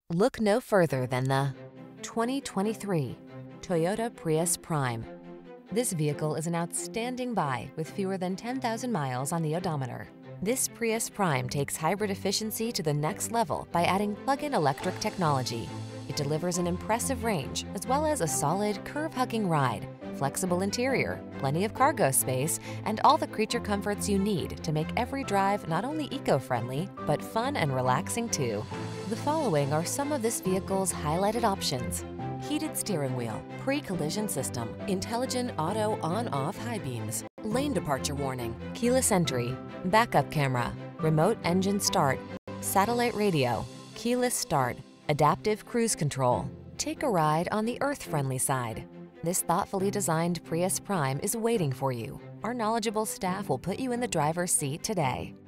Look no further than the 2023 Toyota Prius Prime. This vehicle is an outstanding buy with fewer than 10,000 miles on the odometer. This Prius Prime takes hybrid efficiency to the next level by adding plug-in electric technology. It delivers an impressive range as well as a solid, curve-hugging ride, flexible interior, plenty of cargo space, and all the creature comforts you need to make every drive not only eco-friendly, but fun and relaxing too. The following are some of this vehicle's highlighted options: heated steering wheel, pre-collision system, intelligent auto on-off high beams, lane departure warning, keyless entry, backup camera, remote engine start, satellite radio, keyless start, adaptive cruise control. Take a ride on the earth-friendly side. This thoughtfully designed Prius Prime is waiting for you. Our knowledgeable staff will put you in the driver's seat today.